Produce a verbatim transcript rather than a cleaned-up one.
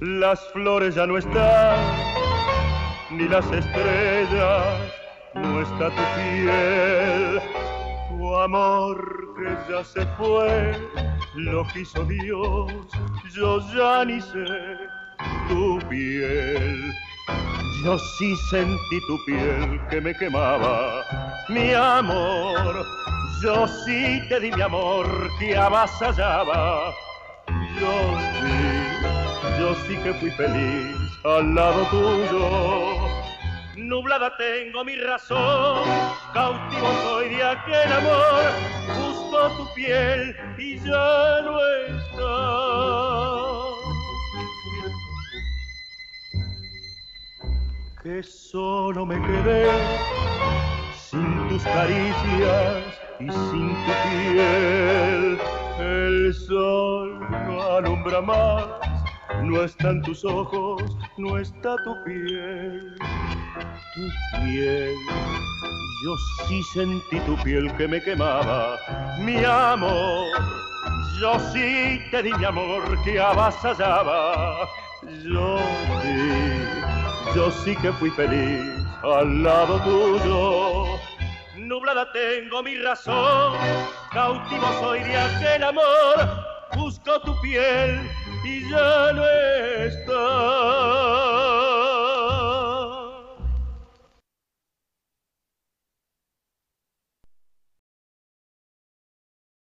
Las flores ya no están, ni las estrellas, no está tu piel. Tu amor que ya se fue, lo quiso Dios, yo ya ni sé tu piel. Yo sí sentí tu piel que me quemaba, mi amor. Yo sí te di mi amor que avasallaba. Yo sí, yo sí que fui feliz al lado tuyo. Nublada tengo mi razón, cautivo soy de aquel amor. Busco tu piel y ya no está. Que solo me quedé sin tus caricias y sin tu piel. El sol no alumbra más, no están tus ojos, no está tu piel. Tu piel, yo sí sentí tu piel que me quemaba, mi amor. Yo sí te di mi amor que avasallaba. Yo sí, yo sí que fui feliz al lado tuyo. Nublada tengo mi razón, cautivo soy de aquel amor. Busco tu piel y ya no está.